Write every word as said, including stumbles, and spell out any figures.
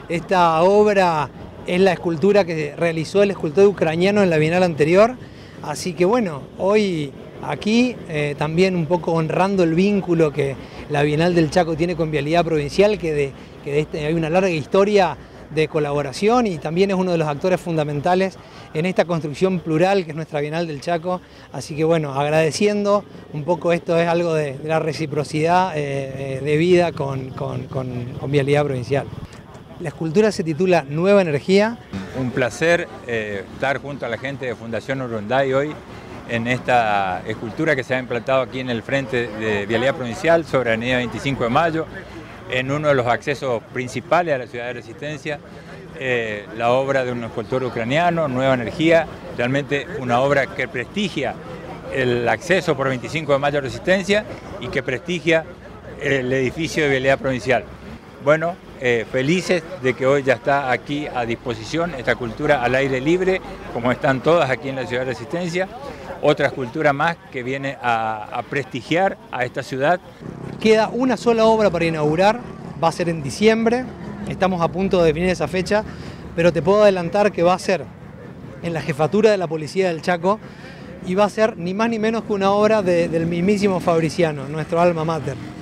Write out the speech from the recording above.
Esta obra es la escultura que realizó el escultor ucraniano en la Bienal anterior, así que bueno, hoy aquí eh, también un poco honrando el vínculo que la Bienal del Chaco tiene con Vialidad Provincial, que, de, que de este, hay una larga historia de colaboración y también es uno de los actores fundamentales en esta construcción plural que es nuestra Bienal del Chaco. Así que bueno, agradeciendo un poco, esto es algo de, de la reciprocidad eh, de vida con, con, con, con Vialidad Provincial. La escultura se titula Nueva Energía. Un placer eh, estar junto a la gente de Fundación Urunday hoy en esta escultura que se ha implantado aquí en el frente de Vialidad Provincial sobre Avenida veinticinco de Mayo, en uno de los accesos principales a la ciudad de Resistencia, eh, la obra de un escultor ucraniano, Nueva Energía, realmente una obra que prestigia el acceso por veinticinco de Mayo a Resistencia y que prestigia el edificio de Vialidad Provincial. Bueno, eh, felices de que hoy ya está aquí a disposición esta escultura al aire libre, como están todas aquí en la ciudad de Resistencia. Otra escultura más que viene a, a prestigiar a esta ciudad. Queda una sola obra para inaugurar, va a ser en diciembre, estamos a punto de definir esa fecha, pero te puedo adelantar que va a ser en la jefatura de la Policía del Chaco y va a ser ni más ni menos que una obra de, del mismísimo Fabriciano, nuestro alma mater.